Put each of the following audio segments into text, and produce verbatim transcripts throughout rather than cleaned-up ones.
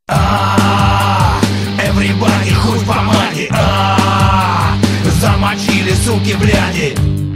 А, everybody, хуй в помаде. А, замочили, суки, бляди.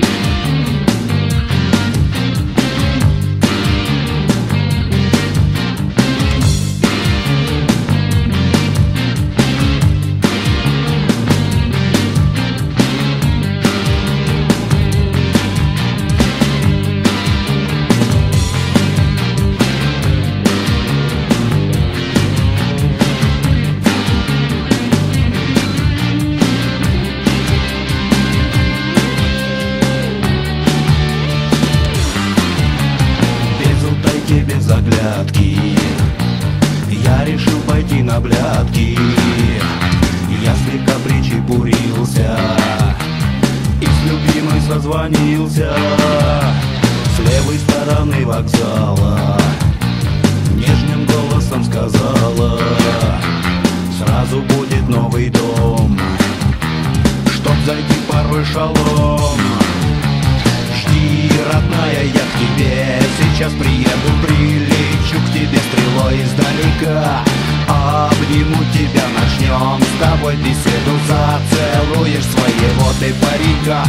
Без оглядки я решил пойти на блядки. Я слегка причепурился и с любимой созвонился. С левой стороны вокзала нежным голосом сказала: сразу будет новый дом, чтоб зайти порой шалом. Жди, родная, я к тебе сейчас приеду, прилечу к тебе стрелой издалека. Обниму тебя, начнем с тобой беседу, зацелуешь своего ты парика.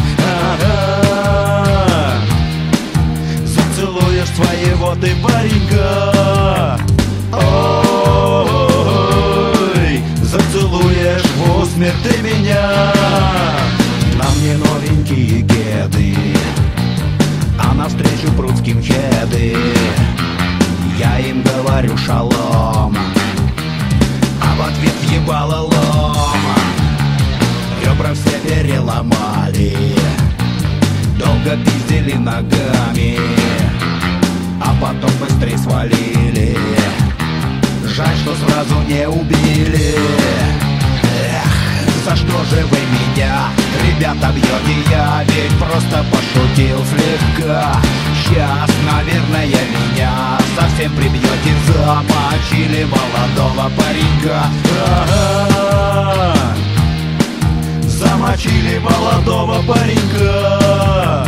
Ага. Зацелуешь своего ты парика. Ой, зацелуешь в усмерть ты меня. На мне новенькие кеды, а навстречу прут скинхеды. Я им говорю шалом, а в ответ въебало лом. Ребра все переломали, долго пиздили ногами, а потом быстрее свалили. Жаль, что сразу не убили. За что же вы меня, ребята, бьете? Я ведь просто пошутил слегка. Сейчас, наверное, меня совсем прибьете. Замочили молодого паренька. Ага. Замочили молодого паренька.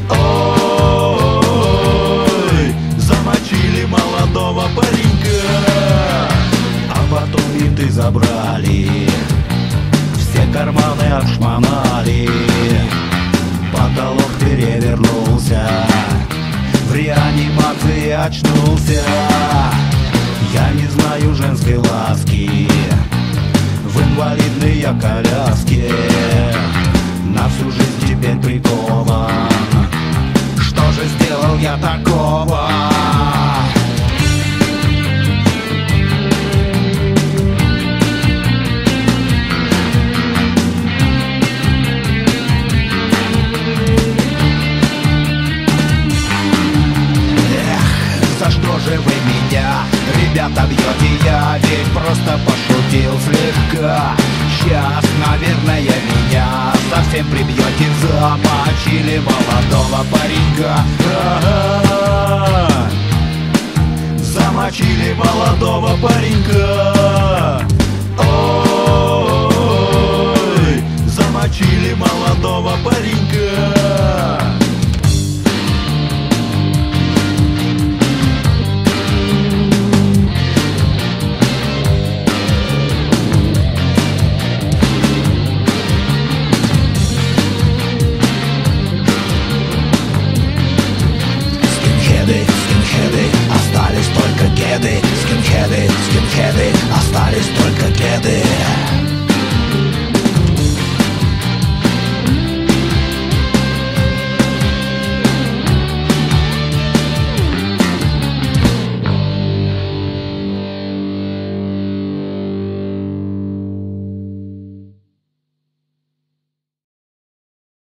Ой, замочили молодого паренька. А потом менты забрали, все карманы обшмонали, потолок перевернулся, в реанимации очнулся. Я не знаю женской ласки, в инвалидной я коляске, на всю жизнь теперь прикован. Что же сделал я такого? Вы меня, ребята, бьете? Я ведь просто пошутил слегка. Сейчас, наверное, меня совсем прибьете. Замочили молодого паренька. Ага. Замочили молодого паренька. Ой, замочили молодого паренька. Скинхеды, остались только кеды. Скинхеды, скинхеды, остались только кеды.